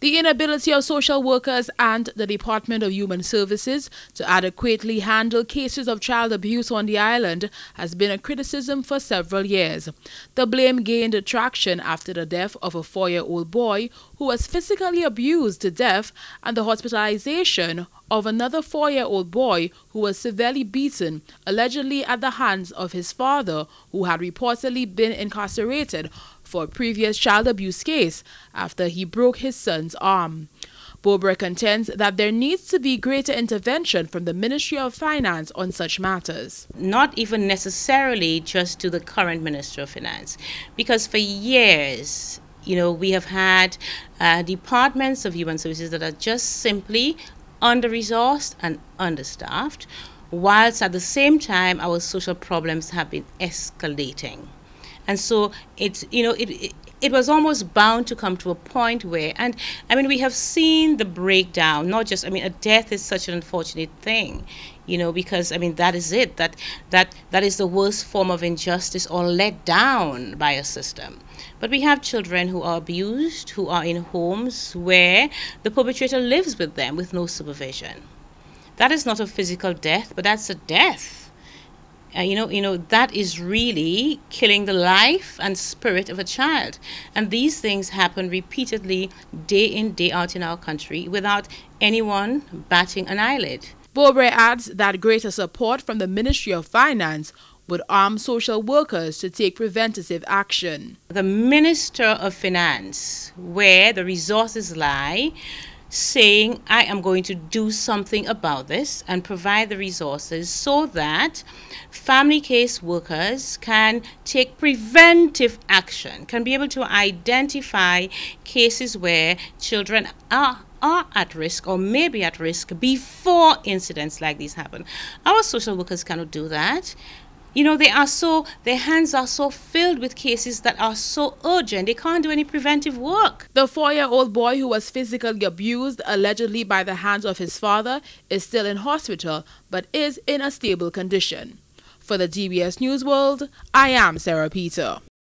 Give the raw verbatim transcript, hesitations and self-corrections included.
The inability of social workers and the Department of Human Services to adequately handle cases of child abuse on the island has been a criticism for several years. The blame gained traction after the death of a four-year-old boy who was physically abused to death and the hospitalization of another four-year-old boy who was severely beaten, allegedly at the hands of his father, who had reportedly been incarcerated for a previous child abuse case after he broke his son's arm. Beaubrun contends that there needs to be greater intervention from the Ministry of Finance on such matters. Not even necessarily just to the current Minister of Finance, because for years, you know, we have had uh, departments of human services that are just simply under-resourced and understaffed, whilst at the same time our social problems have been escalating. And so it's, you know, it, it it was almost bound to come to a point where, and I mean, we have seen the breakdown, not just, I mean, a death is such an unfortunate thing, you know, because, I mean, that is it, that, that, that is the worst form of injustice or let down by a system. But we have children who are abused, who are in homes where the perpetrator lives with them with no supervision. That is not a physical death, but that's a death. Uh, you know, you know, that is really killing the life and spirit of a child. And these things happen repeatedly, day in, day out in our country, without anyone batting an eyelid. Beaubrun adds that greater support from the Ministry of Finance would arm social workers to take preventative action. The Minister of Finance, where the resources lie, saying, I am going to do something about this and provide the resources so that family case workers can take preventive action, can be able to identify cases where children are are at risk or may be at risk before incidents like these happen. Our social workers cannot do that. You know, they are so, their hands are so filled with cases that are so urgent, they can't do any preventive work. The four-year-old boy who was physically abused, allegedly by the hands of his father, is still in hospital, but is in a stable condition. For the D B S News World, I am Sarah Peter.